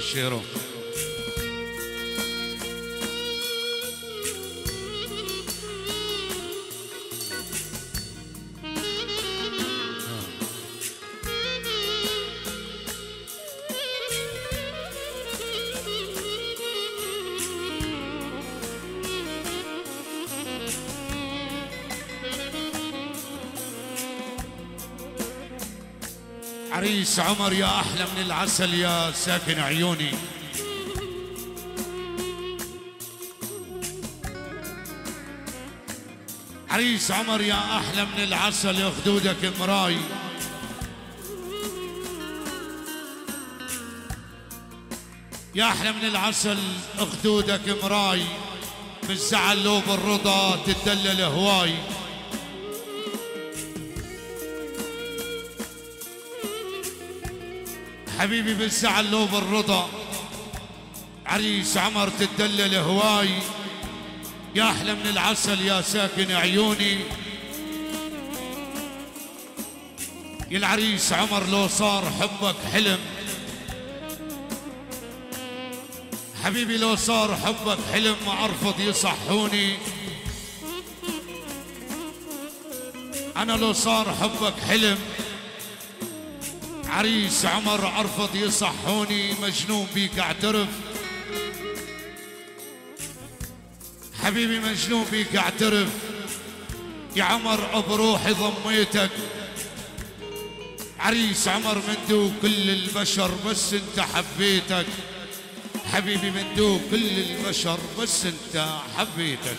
شيرو. عريس عمر يا أحلى من العسل يا ساكن عيوني. عريس عمر يا أحلى من العسل يا خدودك مراي. يا أحلى من العسل خدودك مراي، بالزعل لو بالرضا تدلل هواي. حبيبي بالزعل لو بالرضا عريس عمر تدلل هواي. يا أحلى من العسل يا ساكن عيوني. يا العريس عمر لو صار حبك حلم، حبيبي لو صار حبك حلم ما أرفض يصحوني. أنا لو صار حبك حلم عريس عمر أرفض يصحوني. مجنون بيك اعترف حبيبي، مجنون بيك اعترف يا عمر، بروحي ضميتك. عريس عمر من دو كل البشر بس انت حبيتك. حبيبي من دو كل البشر بس انت حبيتك.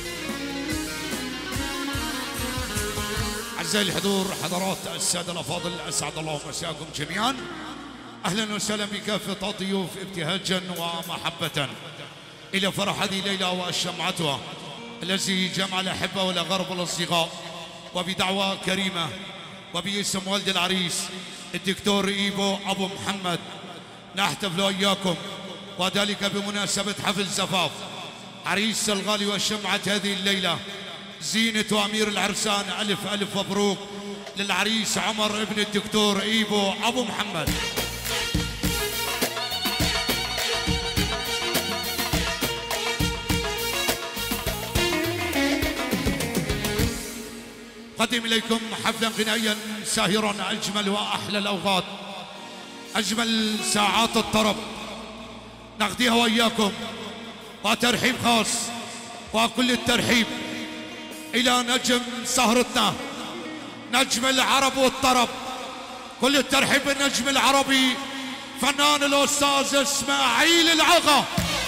أعزائي الحضور، حضرات السادة الأفاضل، أسعد الله مساكم جميعا. أهلا وسهلا بكافة الضيوف ابتهاجا ومحبة إلى فرح هذه الليلة وشمعتها الذي جمع الأحبة والأغرب والأصدقاء، وبدعوة كريمة وباسم والد العريس الدكتور إيبو أبو محمد نحتفل إياكم، وذلك بمناسبة حفل زفاف عريس الغالي وشمعة هذه الليلة زينة وأمير العرسان. ألف ألف مبروك للعريس عمر ابن الدكتور إيبو أبو محمد. قدم إليكم حفلا غنائيا ساهرا أجمل وأحلى الأوقات، أجمل ساعات الطرب نقضيها وإياكم، وترحيب خاص وكل الترحيب إلى نجم سهرتنا نجم العرب والطرب. كل الترحيب بالنجم العربي فنان الأستاذ إسماعيل العغا.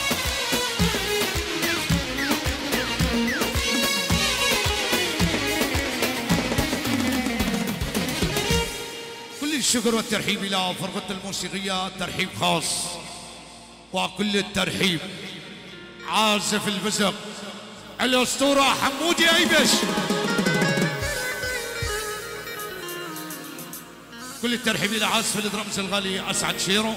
كل الشكر والترحيب إلى فرقة الموسيقية، ترحيب خاص وكل الترحيب عازف البزق الأسطورة حمودي أيبش. كل الترحيب إلى عازف الدرمز الغالي أسعد شيرو.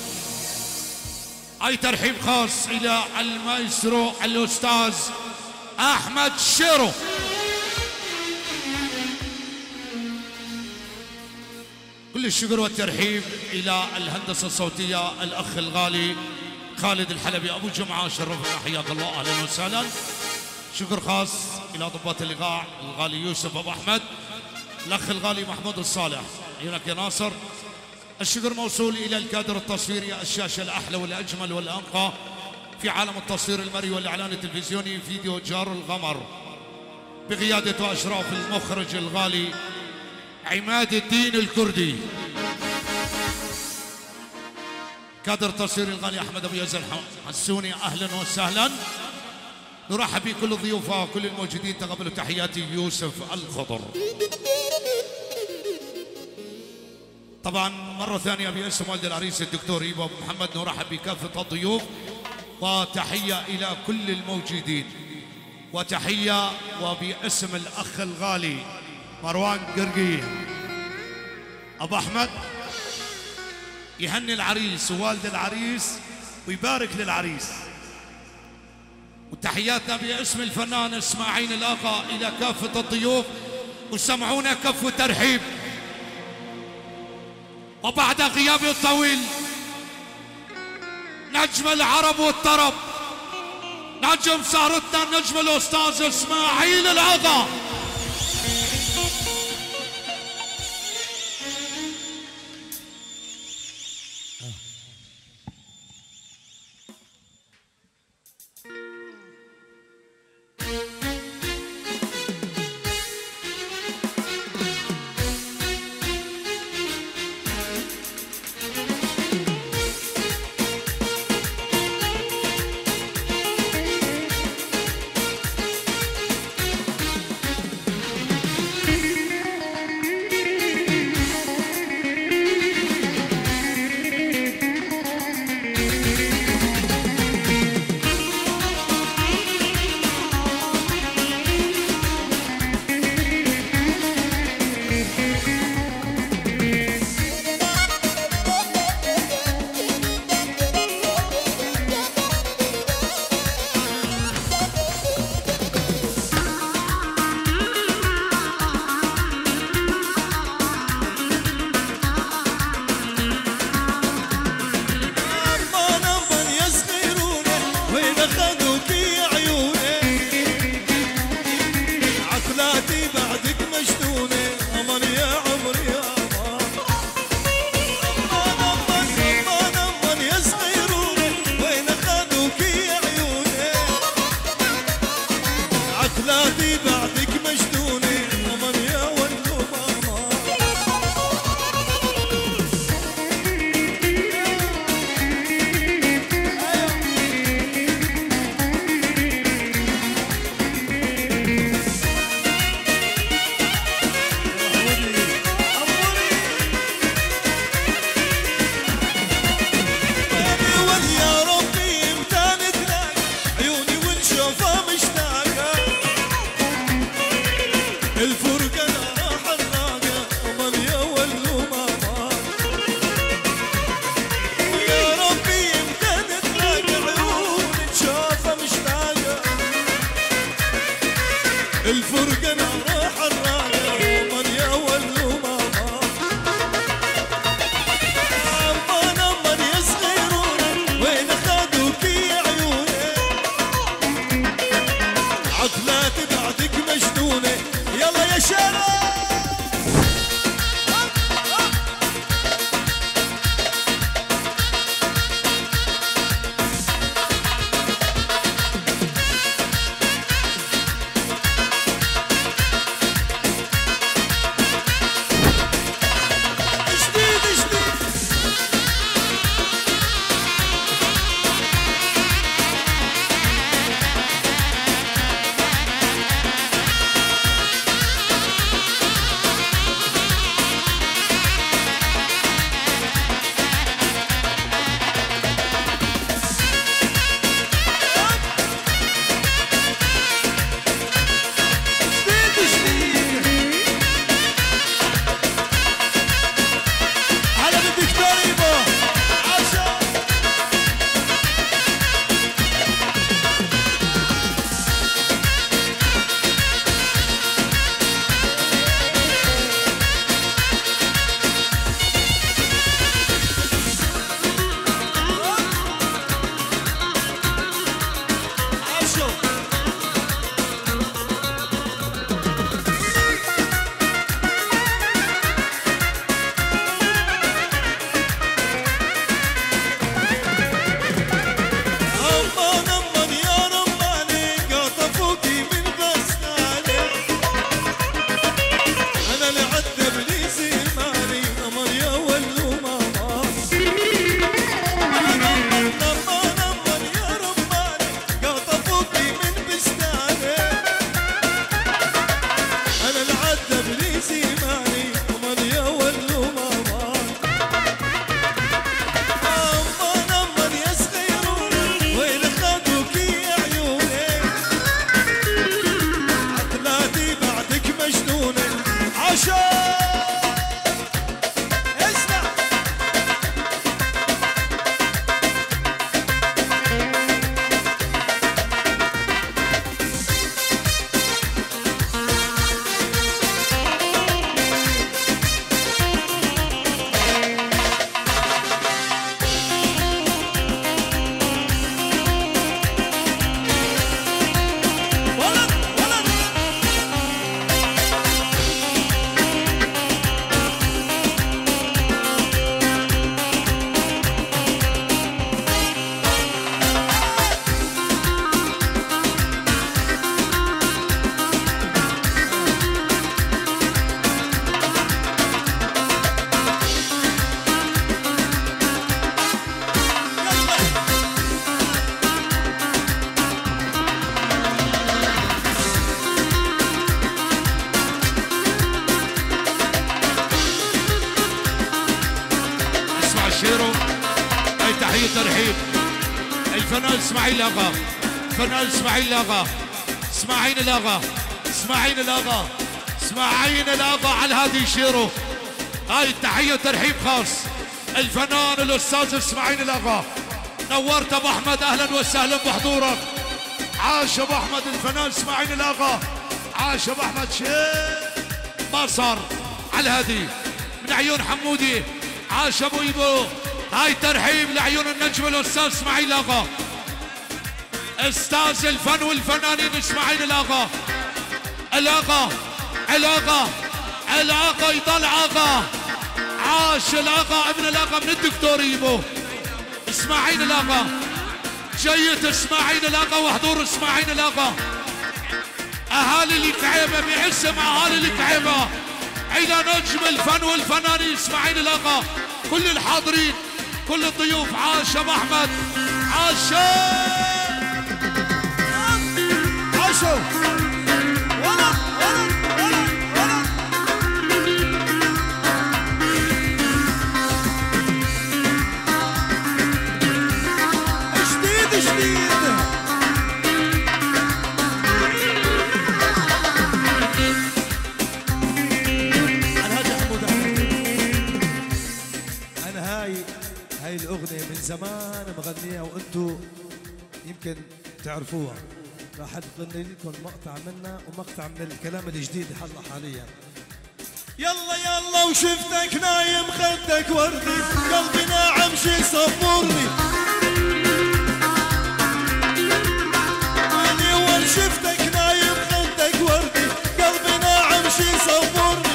أي ترحيب خاص إلى المايسترو الأستاذ أحمد شيرو. كل الشكر والترحيب إلى الهندسة الصوتية الأخ الغالي خالد الحلبي أبو جمعة، شرفنا حياك الله، أهلا وسهلا. شكر خاص إلى ضباط اللقاء الغالي يوسف أبو أحمد، الأخ الغالي محمود الصالح، عيونك يا ناصر. الشكر موصول إلى الكادر التصويري، الشاشة الأحلى والأجمل والأنقى في عالم التصوير المرئي والإعلان التلفزيوني، فيديو جار الغمر بقيادة وأشراف المخرج الغالي عماد الدين الكردي. كادر التصوير الغالي أحمد أبو يزن حسوني، أهلا وسهلا. نرحب بكل الضيوف وكل الموجودين، تقبلوا تحياتي يوسف الخضر. طبعا مرة ثانية باسم والد العريس الدكتور إيبو أبو محمد نرحب بكافة الضيوف، وتحية إلى كل الموجودين، وتحية وباسم الأخ الغالي مروان قرقي أبو أحمد يهني العريس ووالد العريس ويبارك للعريس. وتحياتنا باسم الفنان إسماعيل الآقا إلى كافة الضيوف، وسمعونا كف ترحيب. وبعد غياب طويل نجم العرب والطرب، نجم سهرتنا النجم الأستاذ إسماعيل العغا. اسماعيل الاغا، فنان اسماعيل الاغا، اسماعيل الاغا، اسماعيل الاغا، اسماعيل الاغا على هذه يشيروا. هاي التحيه ترحيب خاص الفنان الاستاذ اسماعيل الاغا. نورت ابو احمد، اهلا وسهلا بحضورك. عاش ابو احمد الفنان اسماعيل الاغا، عاش ابو احمد شيء ما صار على هذه من عيون حمودي. عاش ابو ايبو. هاي ترحيب لعيون النجم الاستاذ اسماعيل الاغا، استاذ الفن والفنانين اسماعيل الاغا. الاغا الاغا الاغا يضل اغا. عاش الاغا ابن الاغا من الدكتور ايبو. اسماعيل الاغا جيد، اسماعيل الاغا وحضور اسماعيل الاغا. اهالي الكعيبه باسم اهالي الكعيبه الى نجم الفن والفنانين اسماعيل الاغا، كل الحاضرين كل الضيوف. عاش ابو احمد، عاش عاشوا ولد ولد ولد ولد. جديد جديد هاي الأغنية من زمان مغنيها وأنتوا يمكن تعرفوها. راح أغني لكم مقطع منها ومقطع من الكلام الجديد هلا حاليا. يلا يلا وشفتك نايم خدك وردي، قلبي ناعم شي صبرني. ويني وين شفتك نايم خدك وردي، قلبي ناعم شي صبرني.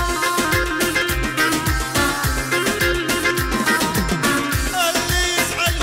اللي يزعل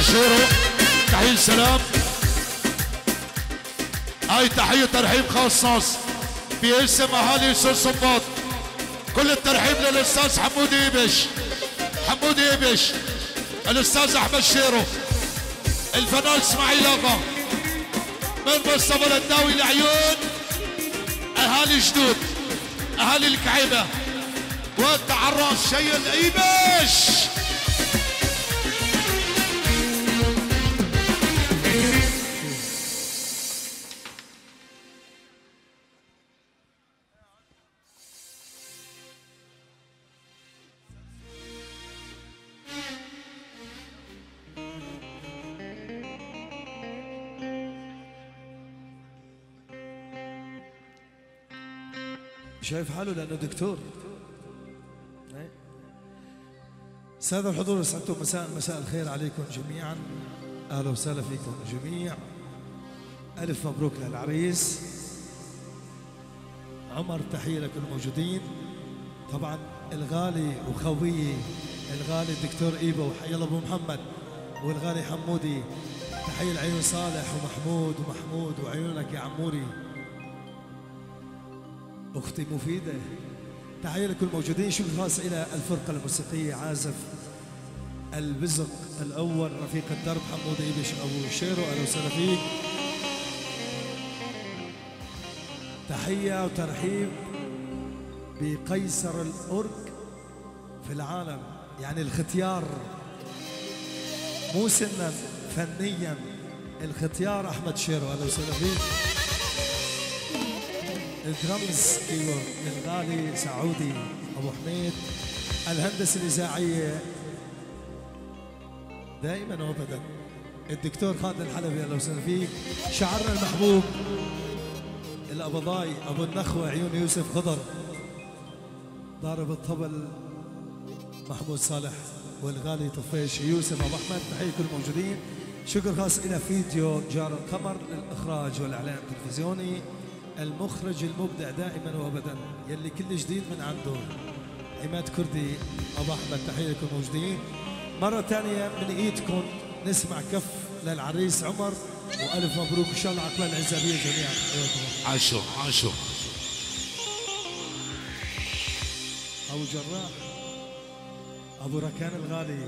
شيرو تحية سلام. هاي تحية ترحيب خاص باسم اهالي سوسنباط. كل الترحيب للاستاذ حمود ايبش، حمود ايبش، الاستاذ احمد شيرو، الفنان اسماعيل اغا، من مصطفى الداوي لعيون اهالي جدود، اهالي الكعيبه والتعراس شي الايبش. شايف حاله لأنه دكتور. سادة الحضور سعدتم، مساء الخير عليكم جميعا، أهلا وسهلا فيكم جميع. ألف مبروك للعريس عمر، تحية لكل الموجودين. طبعا الغالي وخويي الغالي الدكتور إيبا وحي الله أبو محمد، والغالي حمودي، تحية لعيون صالح ومحمود وعيونك يا عموري، أختي مفيدة، تحية لكل الموجودين. شكر خاص إلى الفرقة الموسيقية عازف البزق الأول رفيق الدرب حمود إيبش أبو شيرو، أهلا وسهلا فيك. تحية وترحيب بقيصر الأورك في العالم، يعني الختيار مو سنا فنيا، الختيار أحمد شيرو، أهلا وسهلا فيك. الدرمز كيبورد الغالي سعودي ابو حميد. الهندسه الاذاعيه دائما وابدا الدكتور خالد الحلبي، اهلا وسهلا فيك. شعرنا المحبوب الابضاي ابو النخوه عيون يوسف خضر، ضارب الطبل محمود صالح، والغالي طفيش يوسف ابو احمد، تحيه كل الموجودين. شكر خاص الى فيديو جار القمر للاخراج والاعلان التلفزيوني، المخرج المبدع دائما وابدا يلي كل جديد من عنده عماد كردي ابو احمد، تحيه لكم موجودين. مره ثانيه من ايدكم نسمع كف للعريس عمر، والف مبروك ان شاء الله عقبال العزابيه جميعا. عاشوا ابو جراح ابو ركان الغالي،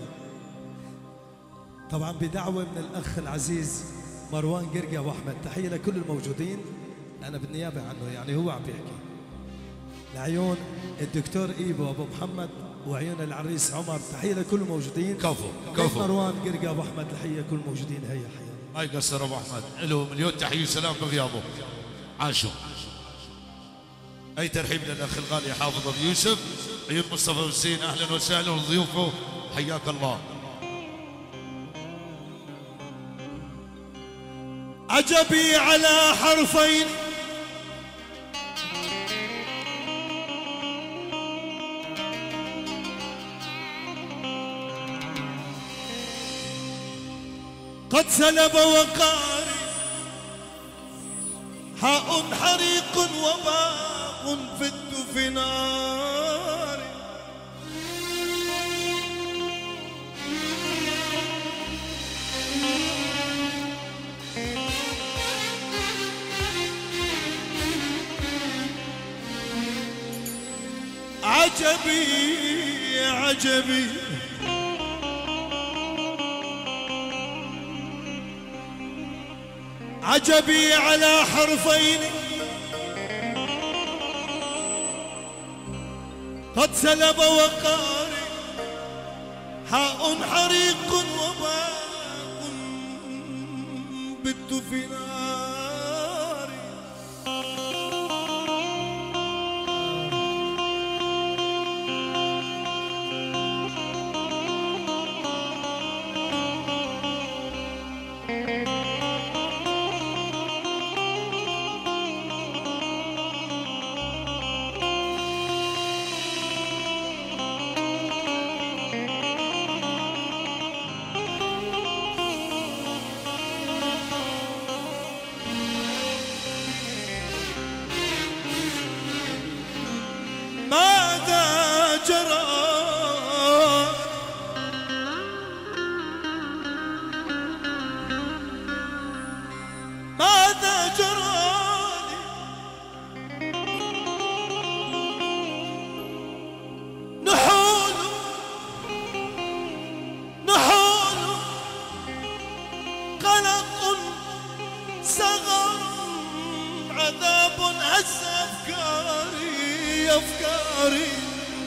طبعا بدعوه من الاخ العزيز مروان قرقي ابو احمد، تحيه لكل الموجودين. أنا بالنيابة عنه، يعني هو عم بيحكي لعيون الدكتور إيبو أبو محمد وعيون العريس عمر، تحية لكل الموجودين. كفو مروان قرقي أبو أحمد، تحية كل الموجودين. هيا حيا ما يقصر أبو أحمد، له مليون تحية وسلام بغيابه. عاشوا. أي ترحيب للأخ الغالي حافظ أبو يوسف، عيون مصطفى حسين، أهلا وسهلا وضيوفه، حياك الله. عجبي على حرفين قد سلب وقاري، حاء حريق وباء فت في ناري. عجبي عجبي عجبي على حرفين قد سلب وقاري، حاء حريق وباء بت في ناري. مريض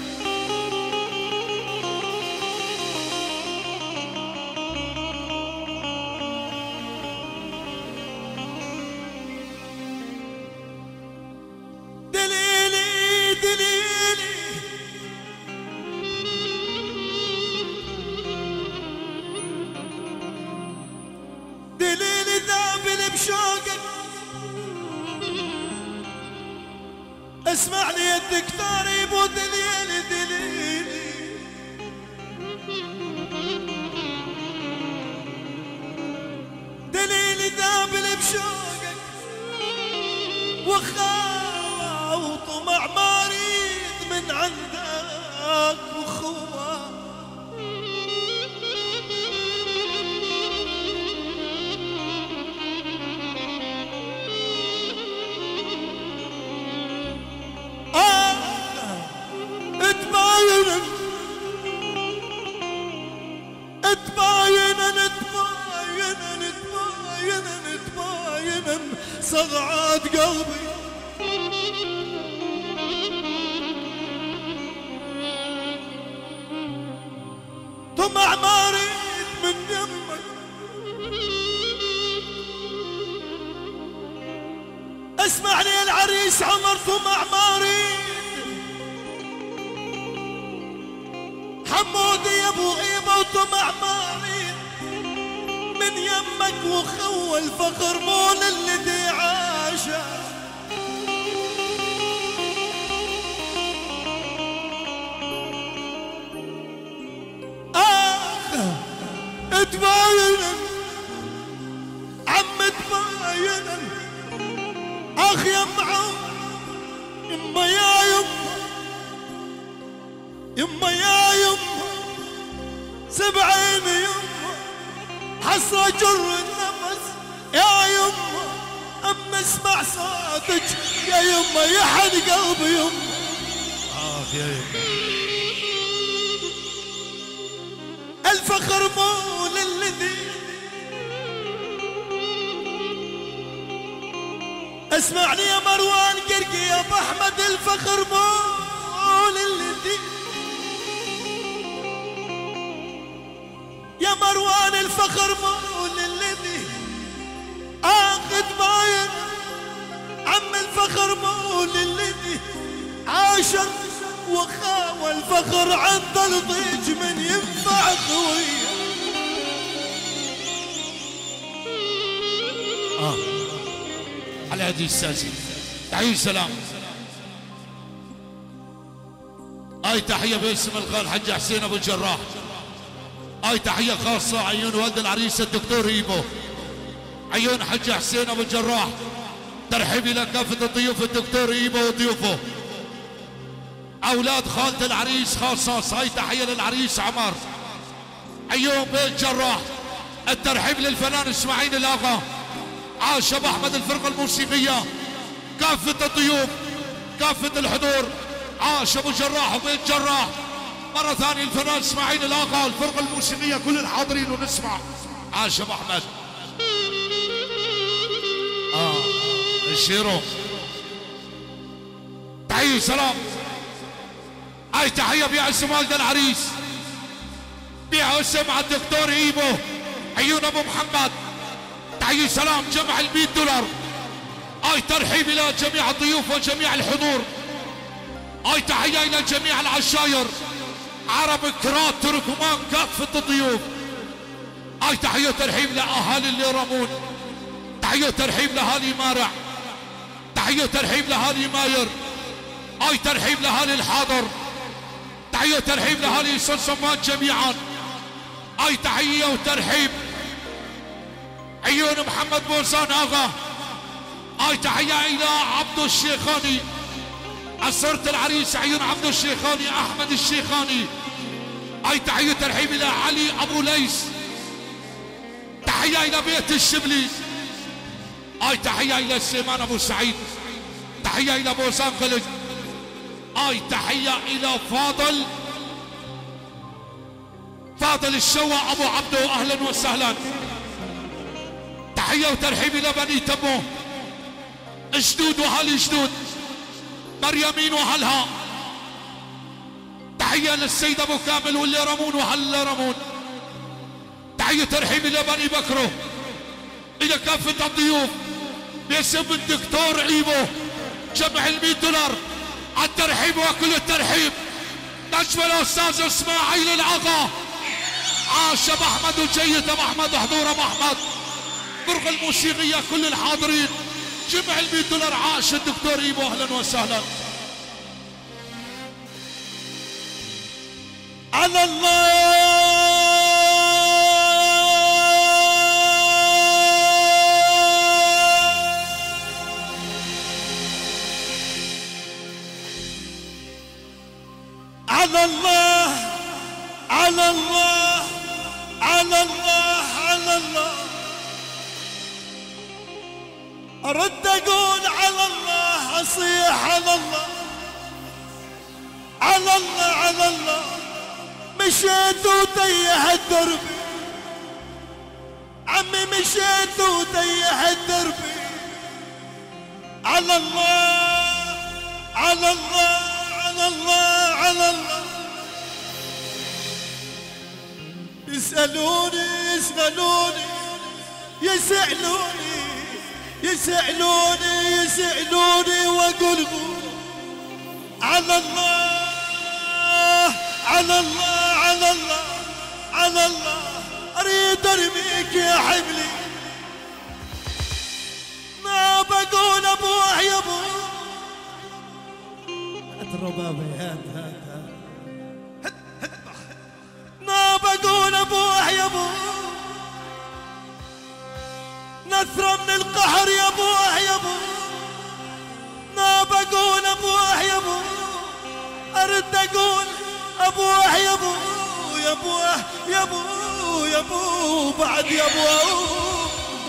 دليلي ذابل بشوقك اسمعني يا الدكتور يبو دليلي دليلي دليلي ذابل بشوقك وخاوة وطمع مريض من عندك وخوة تباينا صغعات قلبي طمع مريض من يمك اسمعني يا العريس عمر طمع مريض حمودي يا ابو غيبه وطمع مريض من يمك وخو الفخر مول الذي عاشه تباينا عم تباينا اخ يما يما يا يما يما يا يما سبعين يما حسرة جر النفس يا يما أما اسمع صوتك يا يما يحن قلبي يما يا يما الفخر مول الذي اسمعني يا مروان قرقي يا ابو احمد الفخر مول الذي يا مروان الفخر مول الذي اخذ باين عم الفخر مول الذي عاشر وخاوى الفخر عند الضيج من ينفع خويه على هذه الساسي تحية سلام هاي تحية باسم الخال حج حسين ابو الجراح هاي تحية خاصة عيون والد العريس الدكتور ايبو عيون حج حسين ابو الجراح ترحيب الى كافة الضيوف الدكتور ايبو وضيوفه اولاد خالة العريس خاصة هاي تحية للعريس عمر عيون بيت جراح الترحيب للفنان اسماعيل الاغا عاش ابو احمد الفرقة الموسيقية كافة الضيوف كافة الحضور عاش ابو جراح وبيت جراح مرة ثانية الفنان اسماعيل الاغا الفرقة الموسيقية كل الحاضرين ونسمع عاش ابو احمد الشيرو تحية سلام هاي تحية باسم والد العريس باسم على الدكتور ايبو عيون ابو محمد تحية سلام جمع $100 هاي ترحيب الى جميع الضيوف وجميع الحضور هاي تحية الى جميع العشاير عرب كرات تركمان كافة الضيوف هاي تحية ترحيب لاهالي الليرمون تحية ترحيب لاهالي مارع تحية ترحيب لاهالي ماير هاي ترحيب لاهالي الحاضر تحية ترحيب لاهالي صنصمان جميعا هاي تحية وترحيب عيون محمد بوزان اغا هاي تحية الى عبد الشيخاني عصرة العريس عيون عبد الشيخاني احمد الشيخاني هاي تحية ترحيب الى علي ابو ليس تحية الى بيت الشبلي هاي تحية الى سليمان ابو سعيد تحية الى بوزان خلج هاي تحية الى فاضل الشوا ابو عبدو اهلا وسهلا تحية وترحيب الى بني تمو جدود واهالي جدود مريمين واهلها تحية للسيد ابو كامل واللي رمون وهلا رمون. تحية ترحيب الى بني بكرو، الى كافة الضيوف باسم الدكتور عيبو. جمع $100 على الترحيب وكل الترحيب. نجم الاستاذ اسماعيل العطا. عاش ابو احمد وجيد ابو احمد، حضور ابو احمد. فرقة الموسيقية كل الحاضرين. جمع $100 عاش الدكتور عيبو، اهلا وسهلا. على الله على الله على الله على الله على الله. أرد أقول على الله، أصيح على الله على الله على الله. مشيت وتيه الدرب عمي، مشيت وتيه الدرب. على الله على الله على الله على الله. يسألوني يسألوني يسألوني يسألوني يسألوني وأقول على الله على الله على الله على الله. أريد أرميك يا حبلي، ما بقول أبوه يا أبوه. هات الربابة، هات ما بقول أبوه يا أبوه. نثرة من القهر يا أبوه يا أبوه. ما بقول أبوه يا أبوه. أرد أقول أبوه يا أبوه يا أبوه يا أبوه يا أبوه بعد يا أبوه.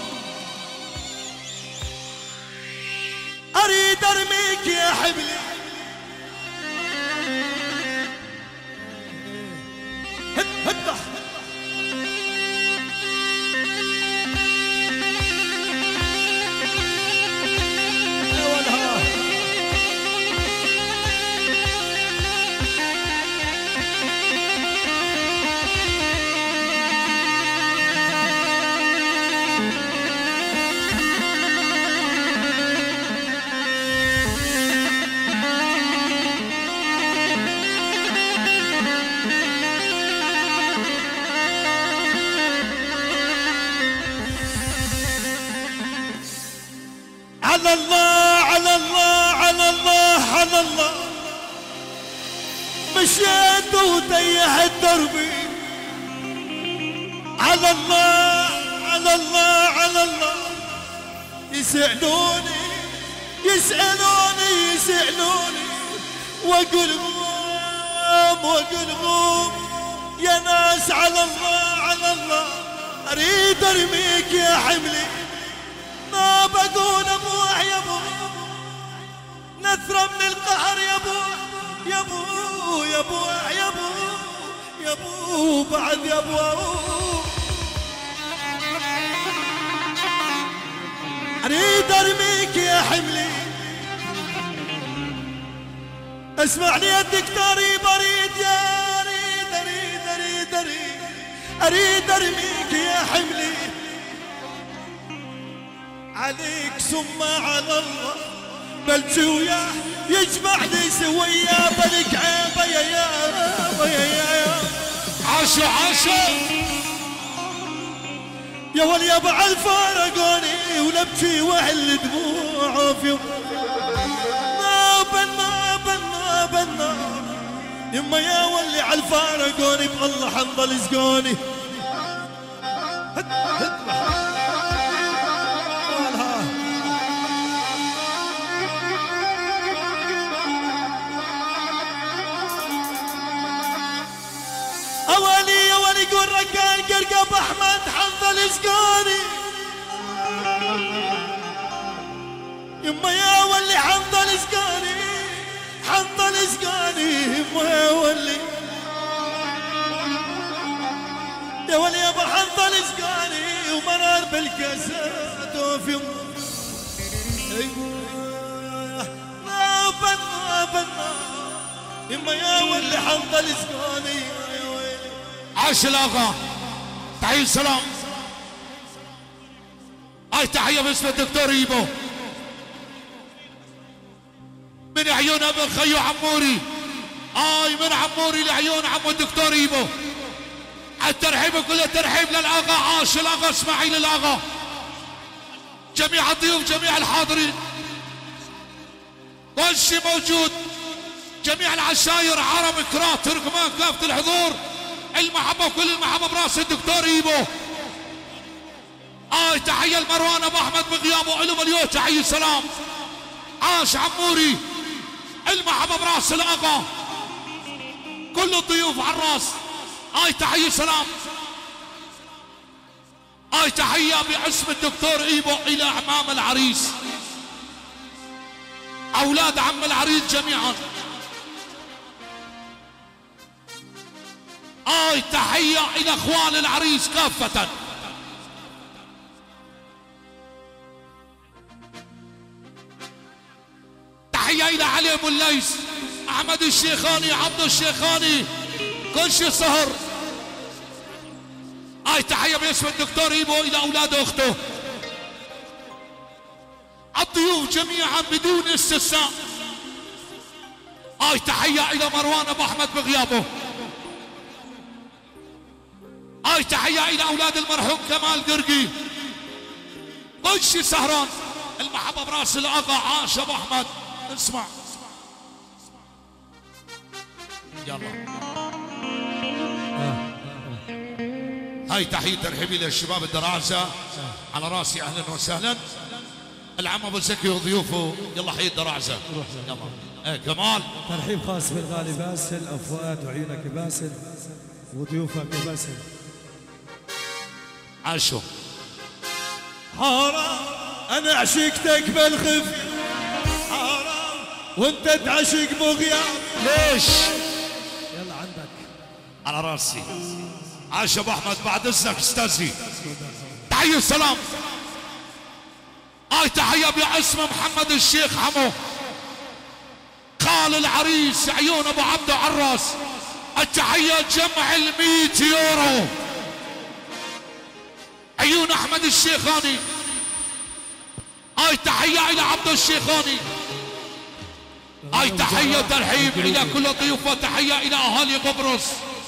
أريد أرميك يا حبلي، هدح على الله على الله على الله على الله. مشيت وتيه دربي. على الله على الله على الله. يسألوني يسألوني يسألوني وأقول غوم وأقول غوم يا ناس. على الله على الله. أريد أرميك يا حملي، ما بقول أبوه يا أبوه. نثرة من القهر يا أبوه يا أبوه يا أبوه يا أبوه يا أبوه بعد يا أبوه. أريد أرميك يا حملي، اسمعني يا دكتور بريد يا أريد أريد أريد أريد أريد أرميك يا حملي. عليك ثم على الله بلجي وياه يجمعني سويا بلك عيبه يا يا عاشو عاشو يا ولي ابو الفارقوني ولبكي واهل دموعه في ما بنا يما يا ولي عالفارقوني بالله حنظل سقوني. أولي يا ولي قول ركان قرقب أحمد حنظل سقوني. يما يا ولي حنظل سقوني حنظل سقوني يما يا ولي يا ولي يا ابو حنظل سقوني ومرار بالكاسات وفي ما بنا يما يا واللي حنظل سكوني يا ويلي. عاش الاغا. تحية سلام. هاي تحية باسم الدكتور ايبو من عيون ابن خيو عموري. هاي من عموري لعيون عمو الدكتور ايبو. الترحيب كله ترحيب للاغا. عاش الاغا اسماعيل الاغا. جميع الضيوف جميع الحاضرين كل شيء موجود. جميع العشاير عرب كرات تركمان كافة الحضور. المحبة وكل المحبة براس الدكتور ايبو. تحية المروان ابو احمد بغيابه له مليون تحية سلام. عاش عموري. المحبة براس الاغا. كل الضيوف على الراس. تحية سلام. تحية باسم الدكتور ايبو الى اعمام العريس اولاد عم العريس جميعا. تحية الى اخوان العريس كافة. تحية الى علي ابو الليث احمد الشيخاني عبد الشيخاني كل شيء سهر. تحية باسم الدكتور ايبو الى اولاد اخته. الضيوف جميعا بدون استثناء. تحية الى مروان ابو احمد بغيابه. تحية الى اولاد المرحوم كمال قرقي كل شيء سهران. المحبة براس الاغا. عاش ابو احمد. اسمع يلا. هاي تحية ترحيبي للشباب الدراسة على راسي. اهلا وسهلا. العم ابو زكي وضيوفه. يلا حي الدراسة يلا. كمال ترحيب خاص بالغالي باسل. افؤاد وعيونك باسل وضيوفك باسل. عاشوا. حرام انا عشقتك بالخفي. حرام وانت تعشق بغياب. ليش؟ يلا عندك على راسي. عاش ابو احمد بعد اذنك استاذي. تحية السلام. تحية باسم محمد الشيخ حمو خال العريس عيون ابو عبده عراس. التحية جمع ال100 يورو عيون احمد الشيخاني. تحية الى عبد الشيخاني. تحية ترحيب الى كل الضيوف وتحية الى اهالي قبرص.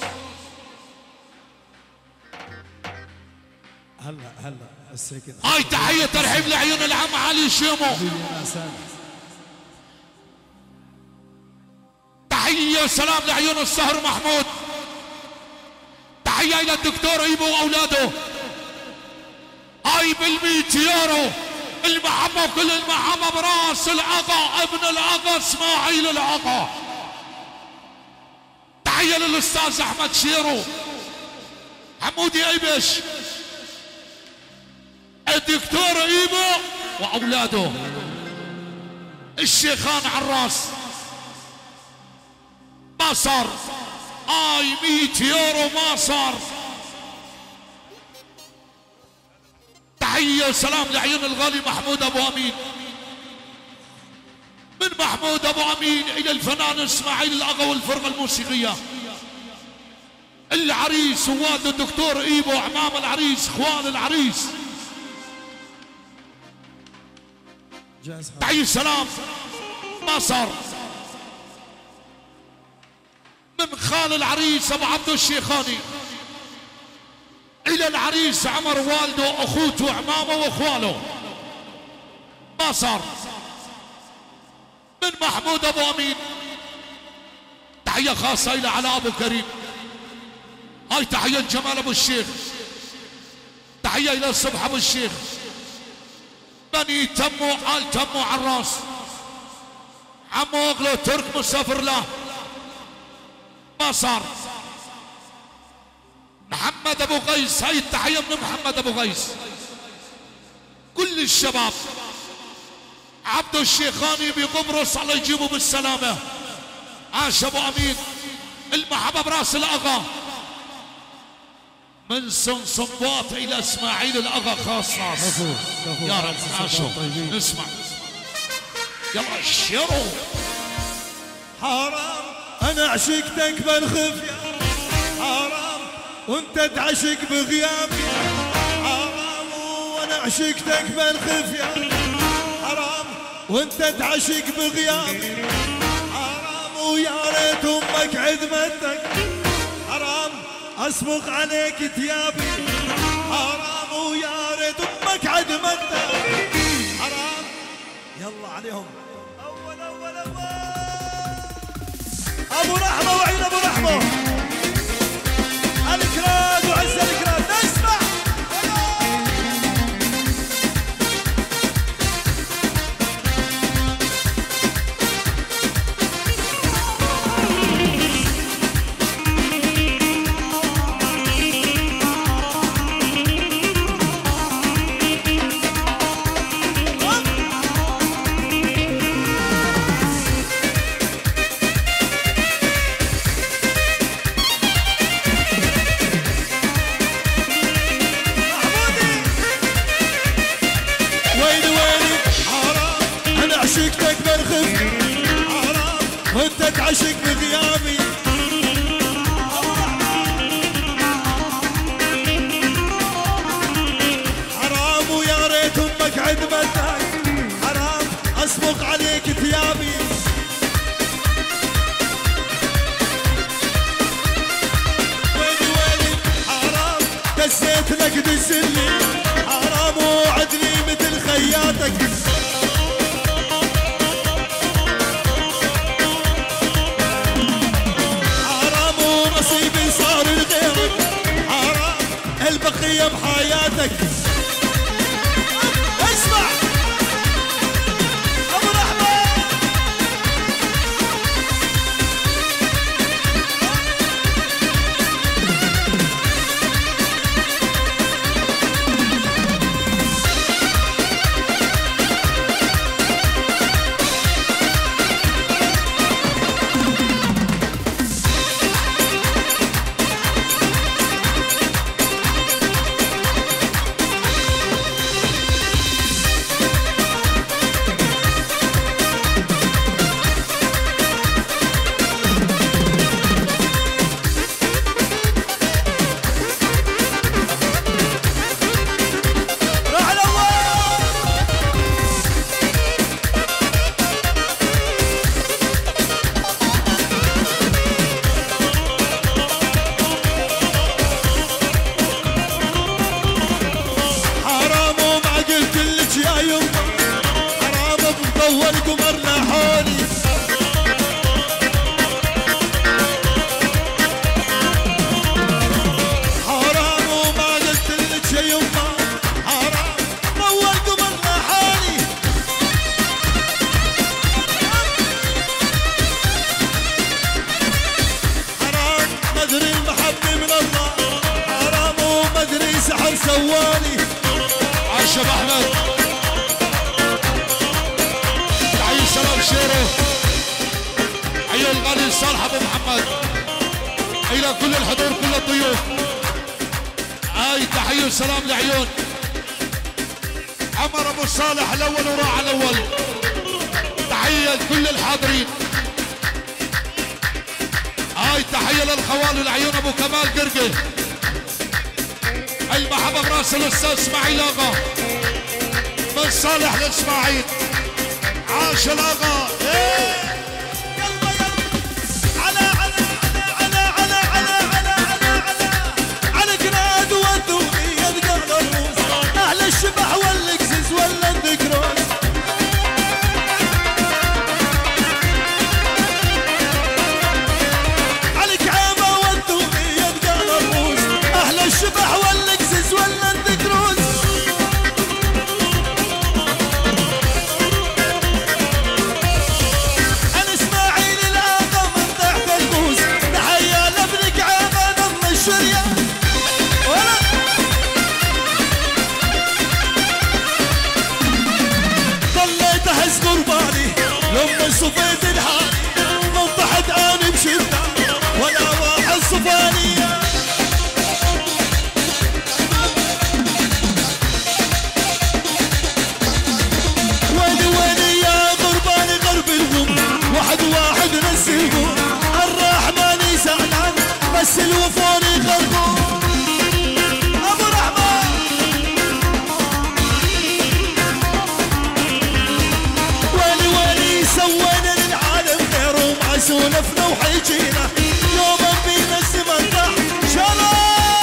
هلا السكن. تحية ترحيب لعيون العم علي شيمو. تحية سلام لعيون السهر محمود. تحية الى الدكتور ايبو واولاده. بال100 يورو. المحبة وكل المحبة براس الاغا ابن الاغا اسماعيل الاغا. تحية للاستاذ احمد شيرو حمودي ايبش الدكتور ايبو واولاده. الشيخان عراس. ما صار 100 يورو ما صار. تحية وسلام لعيون الغالي محمود ابو امين. من محمود ابو امين الى الفنان اسماعيل الاغا والفرقة الموسيقية. العريس ووالد الدكتور ايبو اعمام العريس اخوان العريس. تحية سلام. ما صار. من خال العريس ابو عبد الشيخاني الى العريس عمر والده اخوته عمامه واخواله. ما صار. من محمود ابو امين. تحية خاصة الى علاء ابو كريم. تحية جمال ابو الشيخ. تحية الى الصبح ابو الشيخ. بني تمو آل تمو عراس. عمو اغلو ترك مسافر له. ما صار. محمد ابو قيس. هاي التحية من محمد ابو قيس. كل الشباب. عبد الشيخاني بقبرص الله يجيبه بالسلامة. عاش ابو امين. المحبة براس الاغا. من صنباط الى اسماعيل الاغا خاص راس. يا رب عاشوا. نسمع يلا الشرو. حرام انا عشقتك بالخفية حرام وانت تعشق بغيابي حرام، وانا عشقتك بالخفية حرام وانت تعشق بغيابي حرام، ويا ريت امك عدمتك حرام اصبغ عليك ثيابي حرام، ويا ريت امك عدمتك حرام. يلا عليهم اول اول اول ابو رحمه وعين ابو رحمه الكراد وعز الكراد نسمع. عشقتك بالخفية حرام وانت تعشق بغيابي حرام، ويا ريت امك عدمتك حرام اصبغ عليك ثيابي. ويلي ويلي حرام دسيت لك دسلي حرام وعدني مثل خياتك نصيبي صار لغيرك حرام البقية بحياتك. اسمع ابو رحمة والقمر نحوني حرام وما قلت لك شي يما حرام ضوى القمر نحوني حرام مدري المحبة من الله حرام ومدري سحر سواني. عاش ابو احمد سلام شيره حي الغالي صالح ابو محمد الى كل الحضور كل الضيوف. هاي تحيه وسلام لعيون عمر ابو صالح الاول وراعى الاول. تحيه لكل الحاضرين. هاي تحيه للخوال والعيون ابو كمال قرقه. المحبه براس الاستاذ اسماعيل اغا من صالح لاسماعيل. عاش الاغا يلا يلا على على على على على على على على على قناد والدومية تقال الروس اهل الشبح والقزز ولا الذكروس على كعامة والدومية تقال الروس اهل الشبح والقزز ولا الذكروس. عريس الوفوني غرقون ابو رحمه. ويلي ويلي سوينا للعالم خير وما سولفنا وحيجينا يوما بينا الزمن طاح شرف.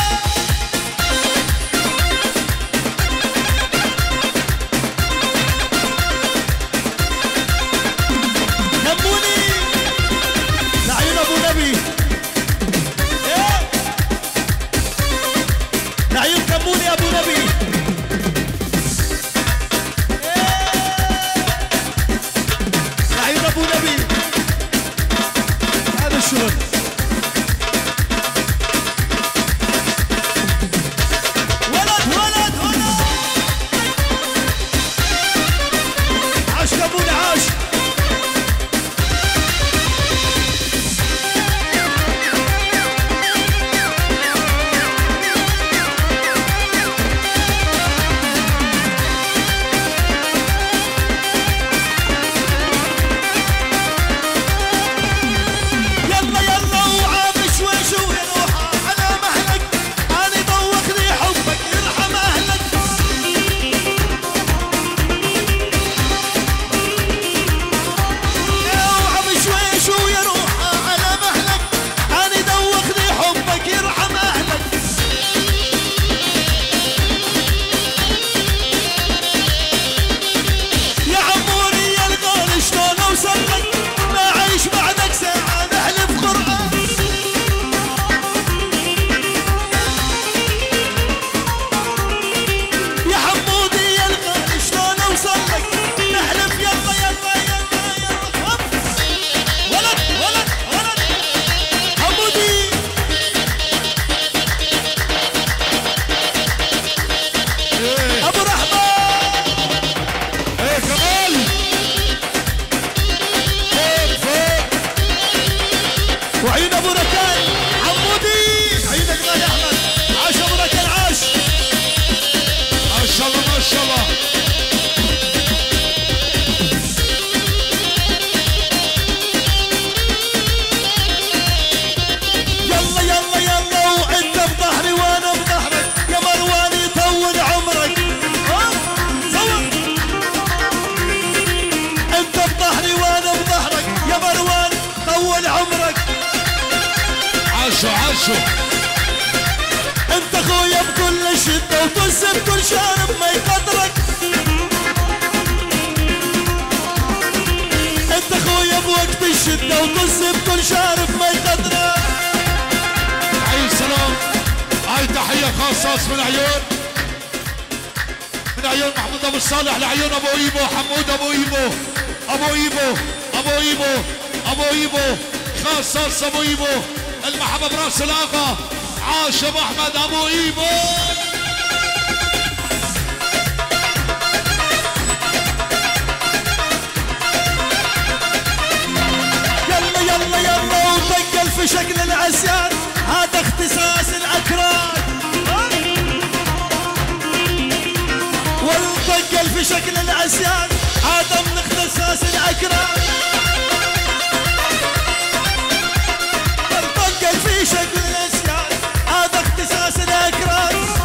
كموني لعيون ابو نبي لعيون كموني ابو نبي لعيون ابو نبي. هذا الشغل ولد ولد ولد عاش كموني عاش. وعيون ابو ركان عمودي عيونك غالي احمد. عاش ابو ركان عاش ما شاء الله ما شاء الله. يلا يلا يلا وانت بظهري وانا بظهرك يا مرواني طول عمرك. انت بظهري وانا بظهرك يا مرواني طول عمرك. عاشوا عاشوا. انت اخويا بكل شده وطز بكل شارب ما يقدرك. انت اخويا بوقت الشده وطز بكل شارب ما يقدرك. حي السلام. هاي تحيه خاصه من عيون محمود ابو الصالح لعيون ابو ايبو حمود ابو ايبو ابو ايبو ابو ايبو ابو ايبو خاصه ابو ايبو المحبه براس الاغا. عاش ابو احمد ابو ايبو. يلا يلا يلا وطقل في شكل العصيان هذا اختصاص الاكراد. والطقل في شكل العصيان هذا من اختصاص الاكراد. والطقل في شكل العصيان هذا اختصاص الاكراد.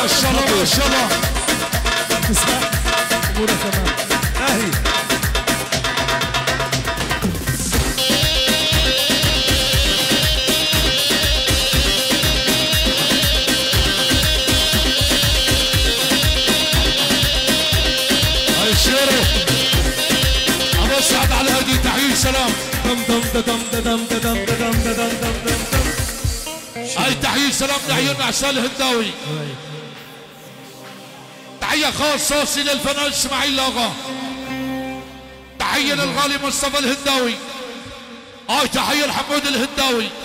ما شاء الله ما شاء الله. امورك تمام. اهي الشيري ابو سعد على هدي تحية سلام. دم دم دم دم دم دم دم دم دم دم. هاي تحية سلام لعيوننا عسال الهنداوي. تحية خاصة للفنان اسماعيل لاغا. تحية للغالي مصطفى الهنداوي. هاي تحية لحمود الهنداوي.